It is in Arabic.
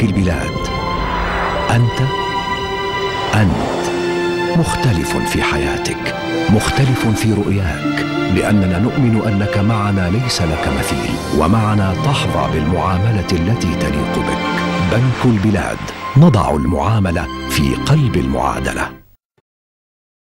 البلاد. أنت مختلف في حياتك، مختلف في رؤياك، لأننا نؤمن أنك معنا ليس لك مثيل، ومعنا تحظى بالمعاملة التي تليق بك. بنك البلاد، نضع المعاملة في قلب المعادلة.